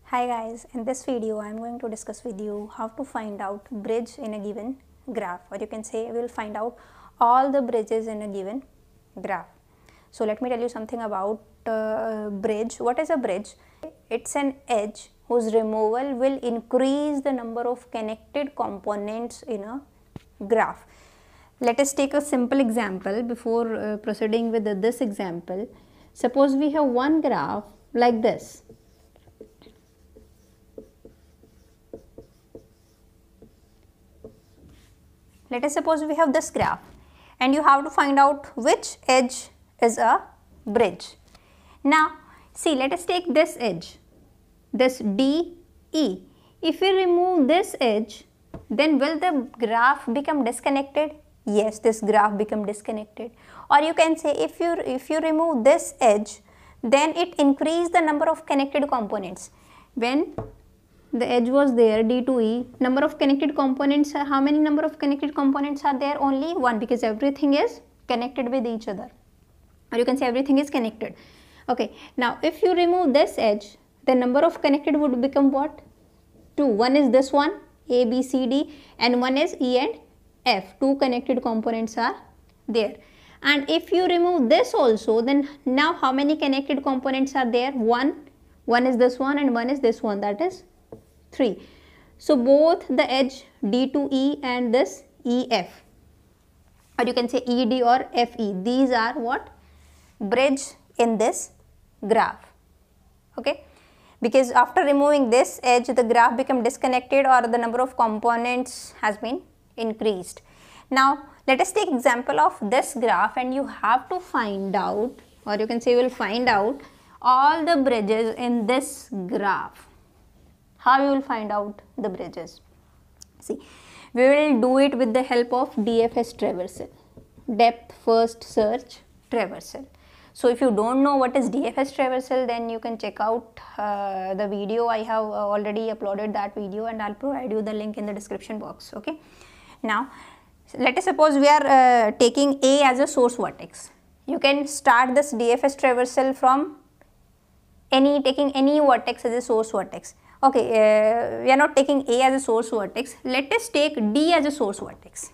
Hi guys, in this video I am going to discuss with you how to find out bridge in a given graph, or you can say we will find out all the bridges in a given graph. So let me tell you something about bridge. What is a bridge? It's an edge whose removal will increase the number of connected components in a graph. Let us take a simple example before proceeding with this example. Suppose we have one graph like this. Let us suppose we have this graph and you have to find out which edge is a bridge. Now see, let us take this edge, this DE. If we remove this edge, then will the graph become disconnected? Yes, this graph become disconnected. Or you can say if you remove this edge, then it increase the number of connected components. When the edge was there, D to E, number of connected components, how many number of connected components are there? Only one, because everything is connected with each other, or you can say everything is connected. Okay, now if you remove this edge, the number of connected would become what? 2. One is this one, A, B, C, D, and one is E and F. 2 connected components are there. And if you remove this also, then now how many connected components are there? 1. One is this one and one is this one, that is 3. So both the edge D to E and this EF, or you can say ED or FE, these are what? Bridge in this graph. Okay, because after removing this edge, the graph become disconnected or the number of components has been increased. Now let us take example of this graph and you have to find out, or you can say we will find out all the bridges in this graph. How you will find out the bridges? See, we will do it with the help of DFS traversal, depth first search traversal. So if you don't know what is DFS traversal, then you can check out the video. I have already uploaded that video and I'll provide you the link in the description box. Okay. Now let us suppose we are taking A as a source vertex. You can start this DFS traversal from taking any vertex as a source vertex. Okay, we are not taking A as a source vertex. Let us take D as a source vertex.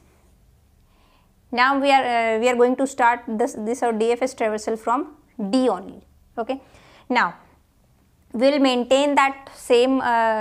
Now we are going to start this our DFS traversal from D only. Okay. Now we will maintain that same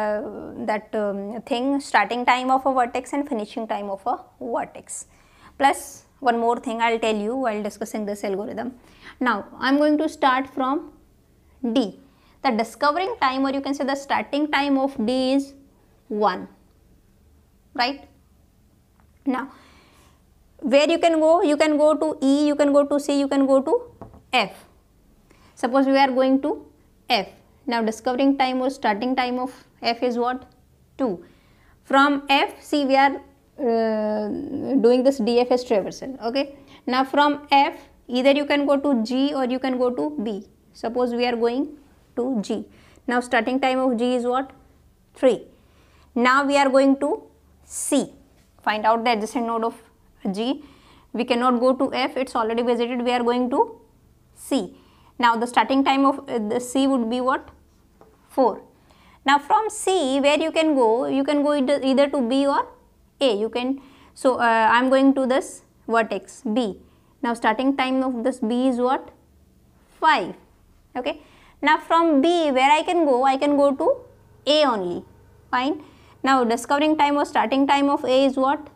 thing, starting time of a vertex and finishing time of a vertex. Plus one more thing I will tell you while discussing this algorithm. Now I am going to start from D. The discovering time, or you can say the starting time of D is 1, right? Now where you can go? You can go to E, you can go to C, you can go to F. Suppose we are going to F. Now discovering time or starting time of F is what? 2. From F, see, we are doing this DFS traversal. Okay. Now from F, either you can go to G or you can go to B. Suppose we are going to G. Now starting time of G is what? 3. Now we are going to C. Find out the adjacent node of G. We cannot go to F, it's already visited. We are going to C. Now the starting time of the C would be what? 4. Now from C, where you can go either to B or A. You can, so I am going to this vertex B. Now starting time of this B is what? 5. Okay. Now from B, where I can go to A only. Fine. Now discovering time or starting time of A is what?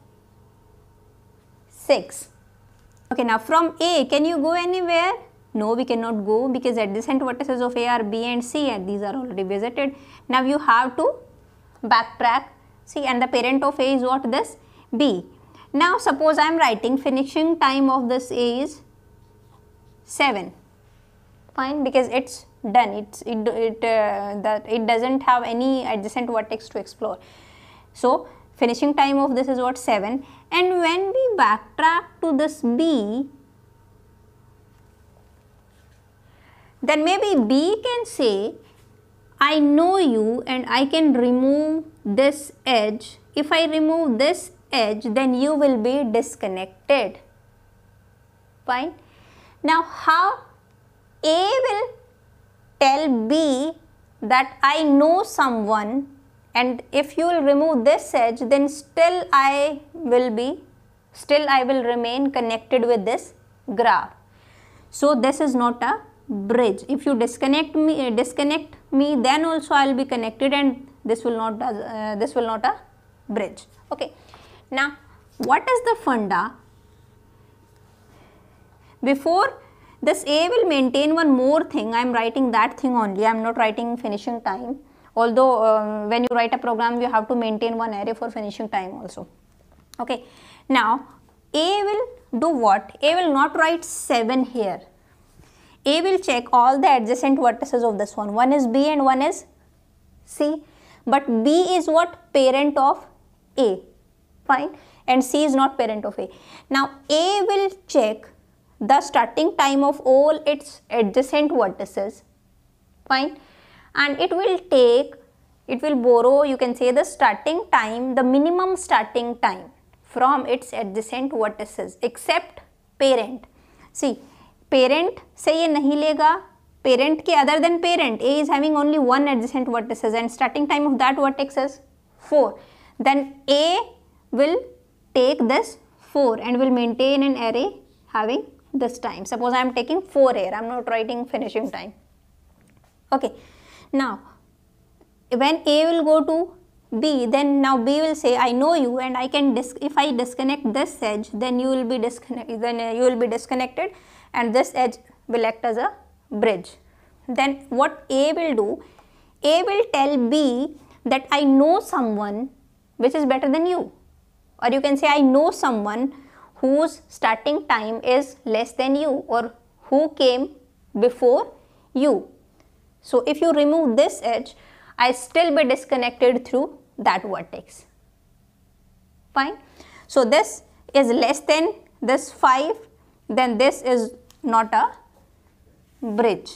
6. Okay, now from A, can you go anywhere? No, we cannot go, because adjacent vertices of A are B and C and these are already visited. Now you have to backtrack. See, and the parent of A is what? This B. Now suppose I am writing finishing time of this A is 7. Fine, because it's done. It doesn't have any adjacent vertex to explore. So finishing time of this is what? 7. And when we backtrack to this B, then maybe B can say, I know you and I can remove this edge. If I remove this edge, then you will be disconnected. Fine. Now how A will tell B that I know someone, and if you will remove this edge, then still I will remain connected with this graph. So this is not a bridge. If you disconnect me, then also I will be connected, and this will not a bridge. Okay. Now, what is the funda? Before this A will maintain one more thing. I am writing that thing only. I am not writing finishing time. Although when you write a program, you have to maintain one array for finishing time also. Okay. Now, A will do what? A will not write 7 here. A will check all the adjacent vertices of this one. One is B and one is C. But B is what? Parent of A. Fine. And C is not parent of A. Now, A will check the starting time of all its adjacent vertices. Fine. And it will borrow, you can say, the starting time, the minimum starting time from its adjacent vertices except parent. See, parent से ये नहीं लेगा, parent के other than parent, A is having only one adjacent vertices and starting time of that vertex is 4. Then A will take this 4 and will maintain an array having this time. Suppose I am taking 4 here, I am not writing finishing time. Okay. Now, when A will go to B, then now B will say, I know you, and I can if I disconnect this edge, then you will be disconnected, and this edge will act as a bridge. Then what A will do? A will tell B that I know someone which is better than you, or you can say I know someone whose starting time is less than you, or who came before you. So if you remove this edge, I still be disconnected through that vertex. Fine. So this is less than this 5, then this is not a bridge.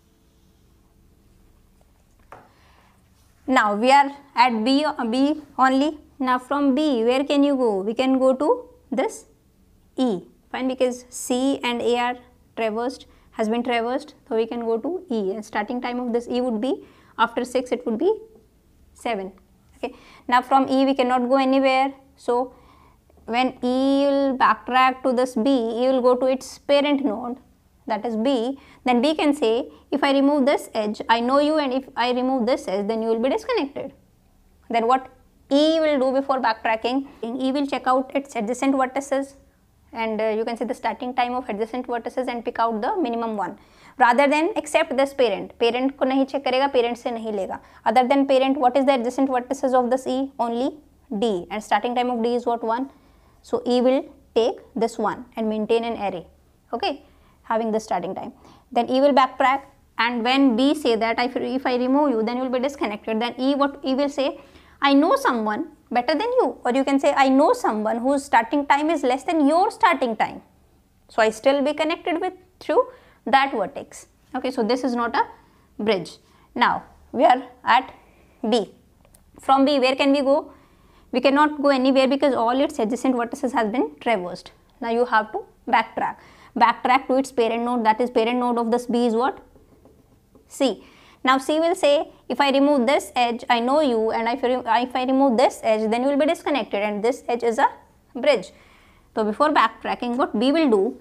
Now we are at B only. Now from B, where can you go? We can go to this E. Fine, because C and A are has been traversed, so we can go to E, and starting time of this E would be, after 6 it would be 7. Okay. Now from E we cannot go anywhere, so when E will backtrack to this B, E will go to its parent node, that is B. Then B can say, if I remove this edge, I know you, and if I remove this edge, then you will be disconnected. Then what E will do before backtracking? E will check out its adjacent vertices, and you can see the starting time of adjacent vertices and pick out the minimum one, rather than accept this parent. Parent को नहीं check करेगा, parent से नहीं लेगा. Other than parent, what is the adjacent vertices of this E? Only D, and starting time of D is what? 1. So E will take this one and maintain an array, okay, having the starting time. Then E will backtrack, and when B say that if I remove you, then you will be disconnected, then E will say, I know someone better than you, or you can say I know someone whose starting time is less than your starting time, so I still be connected with through that vertex. Okay, so this is not a bridge. Now we are at B. From B, where can we go? We cannot go anywhere because all its adjacent vertices has been traversed. Now you have to backtrack to its parent node, that is parent node of this B is what? C. Now C will say, if I remove this edge, I know you, and if I remove this edge, then you will be disconnected, and this edge is a bridge. So before backtracking, what B will do?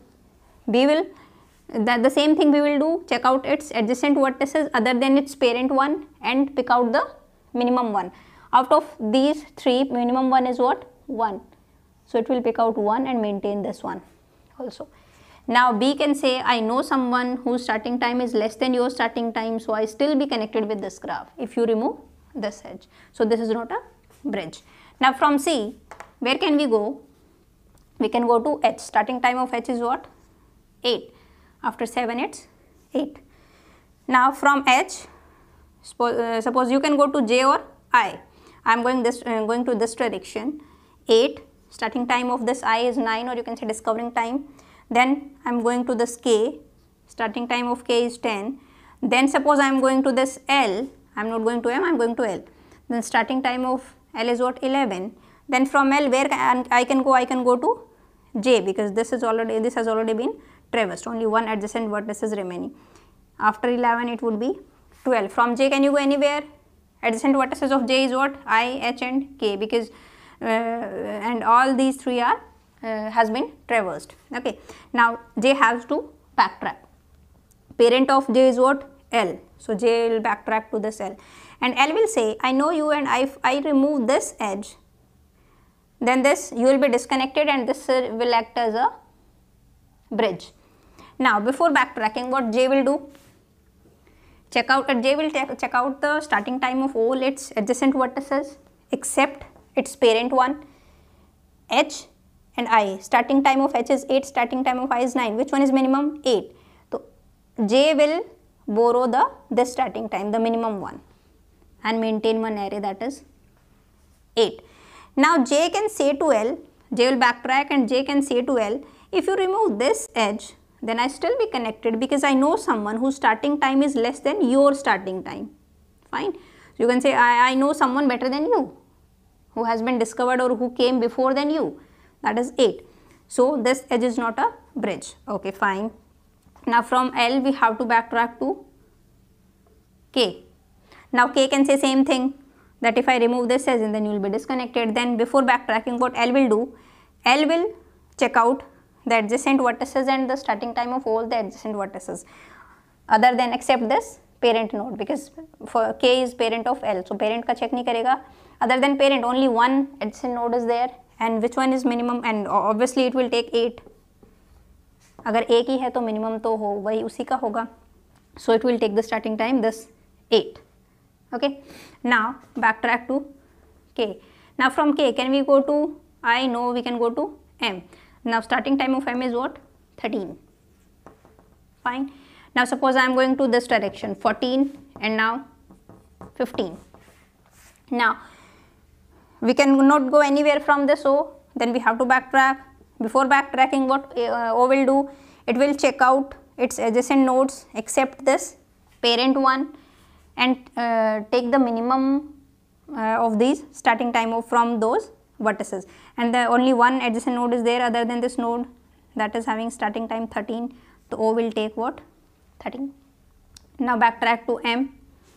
The same thing B will do, check out its adjacent vertices other than its parent one and pick out the minimum one. Out of these 3, minimum one is what? 1. So it will pick out 1 and maintain this one also. Now B can say, I know someone whose starting time is less than your starting time, so I still be connected with this graph if you remove this edge. So this is not a bridge. Now from C, where can we go? We can go to H. Starting time of H is what? 8. After 7 it's 8. Now from H, suppose you can go to J or I. I am going to this direction. 8. Starting time of this I is 9, or you can say discovering time. Then I am going to this K, starting time of K is 10. Then suppose I am going to this L, I am not going to M, I am going to L. Then starting time of L is what? 11. Then from L, where I can go to J, because this has already been traversed. Only one adjacent vertex is remaining. After 11 it would be to L. From J, can you go anywhere? Adjacent vertices of J is what? I, H and K, because and all these three are has been traversed. Okay. Now J has to backtrack. Parent of J is what? L. So J will backtrack to this L, and L will say, I know you, and if I remove this edge, then this you will be disconnected and this will act as a bridge. Now before backtracking, what J will do? Check out J will check out the starting time of all its adjacent vertices except its parent one, H and I. Starting time of H is 8, starting time of I is 9. Which one is minimum? 8. So J will borrow this starting time, the minimum one, and maintain one array, that is 8. Now J can say to L, J will backtrack and J can say to L, if you remove this edge, then I still be connected because I know someone whose starting time is less than your starting time. Fine. So you can say, I know someone better than you, who has been discovered or who came before than you, that is 8. So this edge is not a bridge. Okay, fine. Now from L we have to backtrack to K. Now K can say same thing, that if I remove this edge, then you will be disconnected. Then before backtracking, what L will do? L will check out the adjacent vertices and the starting time of all the adjacent vertices other than except this parent node, because for K is parent of L. So parent ka check nahi karega. Other than parent, only one adjacent node is there, and which one is minimum, and obviously it will take 8. अगर एक ही है तो minimum तो हो वही उसी का होगा. So it will take the starting time this 8. Okay. Now backtrack to K. Now from K, can we go to I? No, we can go to M. Now starting time of M is what? 13. Fine. Now suppose I am going to this direction, 14 and now 15. Now we cannot go anywhere from this O, then we have to backtrack. Before backtracking, what O will do? It will check out its adjacent nodes except this parent one and take the minimum of these starting time of from those vertices, and the only one adjacent node is there other than this node, that is having starting time 13. So O will take what? 13. Now backtrack to M.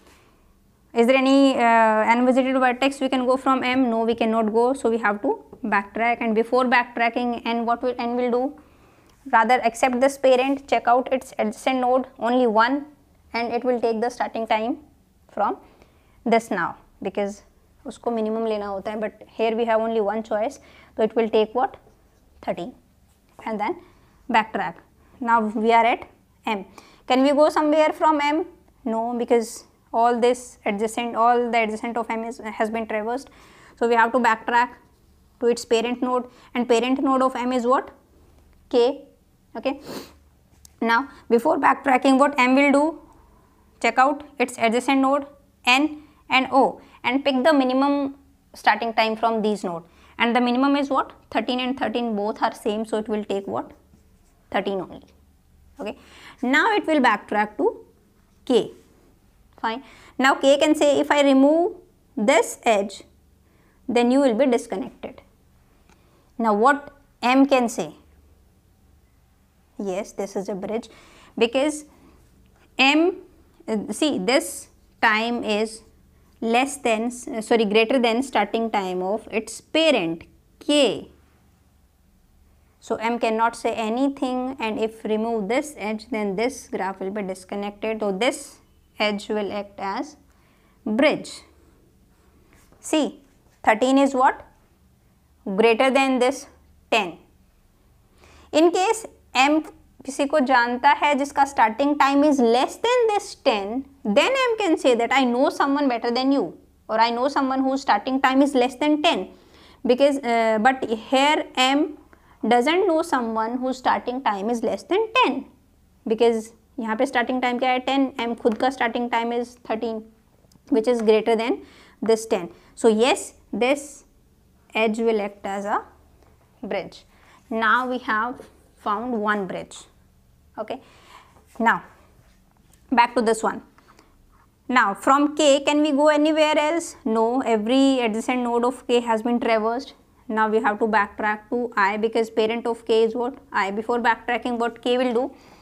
Is there any unvisited vertex we can go from M? No, we cannot go, so we have to backtrack. And before backtracking, N, what will N will do? Rather accept this parent, check out its adjacent node, only one, and it will take the starting time from this now, because उसको minimum लेना होता है, but here we have only one choice, so it will take what? 13, and then backtrack. Now we are at M. Can we go somewhere from M? No, because all the adjacent of M has been traversed, so we have to backtrack to its parent node, and parent node of M is what? K. Okay. Now before backtracking, what M will do? Check out its adjacent node N and O and pick the minimum starting time from these nodes, and the minimum is what? 13 and 13 both are same, so it will take what? 13 only. Okay. Now it will backtrack to K. Fine. Now K can say, if I remove this edge, then you will be disconnected. Now what M can say? Yes, this is a bridge, because M, see, this time is less than, greater than starting time of its parent K. So M cannot say anything, and if remove this edge, then this graph will be disconnected. So this edge will act as bridge. See, 13 is what? Greater than this 10. In case M किसी को जानता है जिसका starting time is less than this 10, then M can say that I know someone better than you, or I know someone whose starting time is less than 10, because but here M doesn't know someone whose starting time is less than 10, because यहाँ पे starting time क्या है 10, M खुद का starting time is 13, which is greater than this 10. So yes, this edge will act as a bridge. Now we have found one bridge. Okay. Now back to this one. Now from K, can we go anywhere else? No, every adjacent node of K has been traversed. Now we have to backtrack to I, because parent of K is what? I. Before backtracking, what K will do?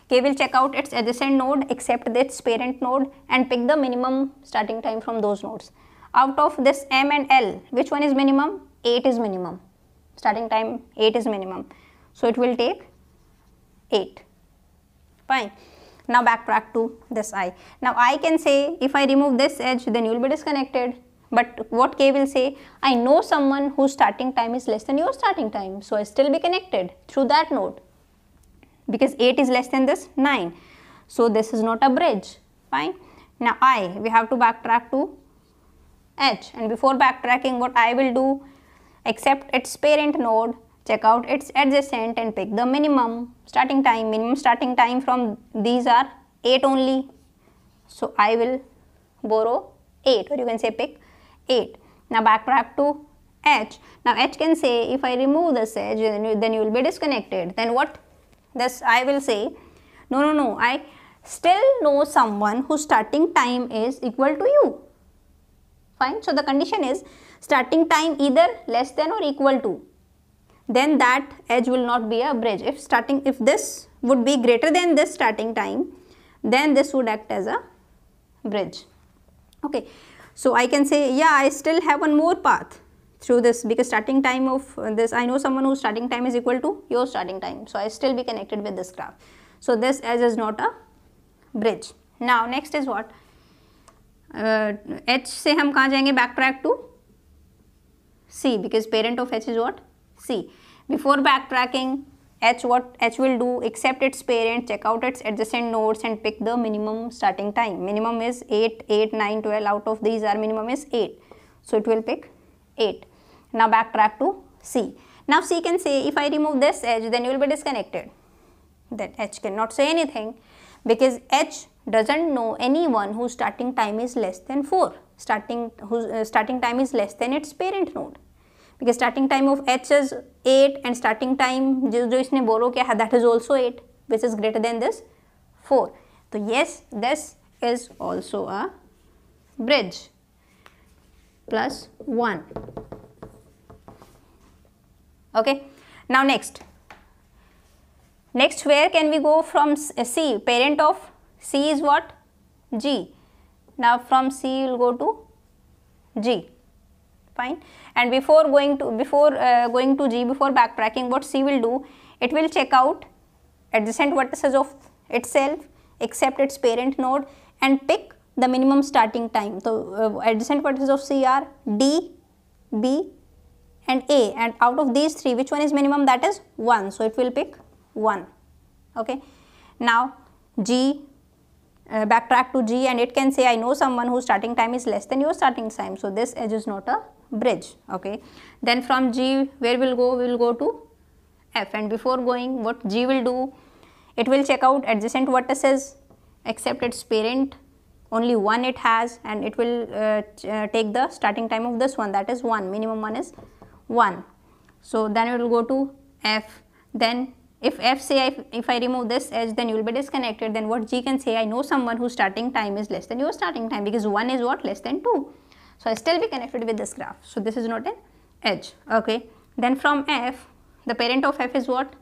K will check out its adjacent node except its parent node and pick the minimum starting time from those nodes. Out of this M and L, which one is minimum? 8 is minimum. Starting time 8 is minimum. So it will take 8. Fine. Now backtrack to this I. Now I can say if I remove this edge, then you will be disconnected. But what K will say, I know someone whose starting time is less than your starting time. So I still be connected through that node. Because 8 is less than this 9. So this is not a bridge. Fine. Now I, we have to backtrack to H. And before backtracking, what I will do, accept its parent node, check out its adjacent and pick the minimum starting time. Minimum starting time from these are 8 only. So I will borrow 8, or you can say pick 8. Now backtrack to H. Now H can say if I remove this edge, then you will be disconnected. Then what? This I will say, no, I still know someone whose starting time is equal to you. Fine. So the condition is starting time either less than or equal to. Then that edge will not be a bridge. If this would be greater than this starting time, then this would act as a bridge. Okay. So I can say, yeah, I still have one more path through this, because starting time of this, I know someone whose starting time is equal to your starting time. So I still be connected with this graph. So this edge is not a bridge. Now next is what? H से हम कहाँ जाएंगे? Backtrack to C, because parent of H is what? C. Before backtracking, what H will do, accept its parent, check out its adjacent nodes and pick the minimum starting time. Minimum is 8, 8, 9, 12. Out of these our minimum is 8. So it will pick 8. Now backtrack to C. Now C can say if I remove this edge, then you will be disconnected. Then H cannot say anything, because H doesn't know anyone whose starting time is less than 4. Whose starting time is less than its parent node. Because starting time of H is 8 and starting time जो इसने borrow किया है, that is also 8, which is greater than this 4. So yes, this is also a bridge. Plus 1. Okay. Now next where can we go from C? Parent of C is what? G. Now from C you will go to G. Fine. And before going to G, before backtracking, what C will do, it will check out adjacent vertices of itself, accept its parent node and pick the minimum starting time. So adjacent vertices of C are D, B and A, and out of these three, which one is minimum? That is 1. So it will pick 1. Okay. Now G, backtrack to G, and it can say I know someone whose starting time is less than your starting time. So this edge is not a bridge. Okay. Then from G, where we'll go? We will go to F, and before going, what G will do, it will check out adjacent vertices, accept its parent, only 1 it has, and it will take the starting time of this one, that is 1, minimum one is 1. So then it will go to F. Then if F say if I remove this edge, then you will be disconnected. Then what G can say, I know someone whose starting time is less than your starting time, because 1 is what? Less than 2. So I still be connected with this graph. So this is not an edge. Okay. Then from F, the parent of F is what?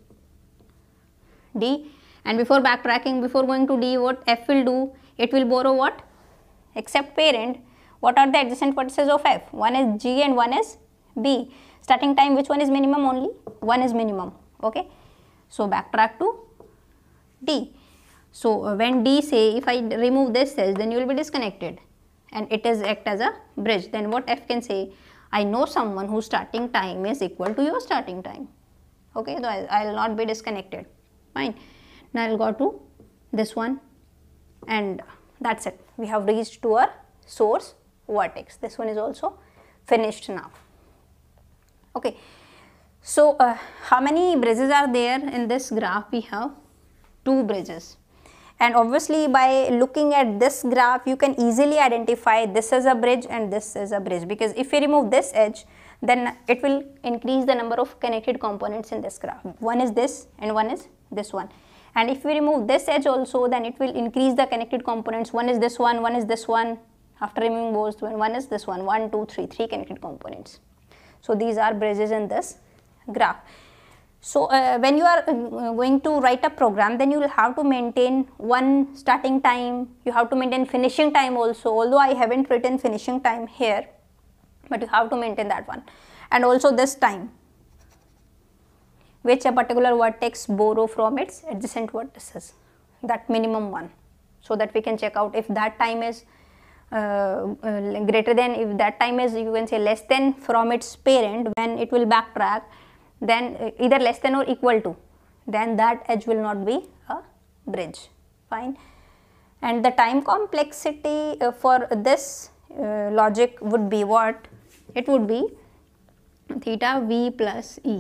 D. And before backtracking, before going to D, what F will do? It will borrow what? Accept parent. What are the adjacent vertices of F? One is G and one is B. Starting time, which one is minimum? Only 1 is minimum. Okay. So backtrack to D. So when D say if I remove this edge, then you will be disconnected, and it is act as a bridge. Then what F can say, I know someone whose starting time is equal to your starting time. Okay, so I will not be disconnected. Fine. Now I will go to this one, and that's it. We have reached to our source vertex. This one is also finished now. Okay. So how many bridges are there in this graph? We have 2 bridges. And obviously by looking at this graph, you can easily identify this is a bridge and this is a bridge, because if we remove this edge, then it will increase the number of connected components in this graph. One is this and one is this one. And if we remove this edge also, then it will increase the connected components. One is this one is this one. After removing both, one is this one. 1, 2, 3 connected components. So these are bridges in this graph. So when you are going to write a program, then you will have to maintain one starting time, you have to maintain finishing time also, although I haven't written finishing time here, but you have to maintain that one, and also this time which a particular vertex borrow from its adjacent vertices, that minimum one, so that we can check out if that time is greater than, if that time is, you can say, less than from its parent, when it will backtrack, then either less than or equal to, then that edge will not be a bridge. Fine. And the time complexity for this logic would be what? It would be theta v plus e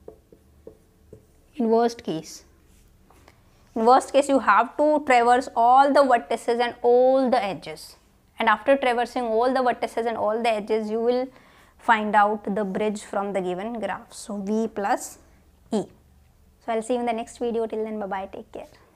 in worst case. In worst case, you have to traverse all the vertices and all the edges, and after traversing all the vertices and all the edges, you will find out the bridge from the given graph. So v plus e. So I'll see you in the next video. Till then, bye bye, take care.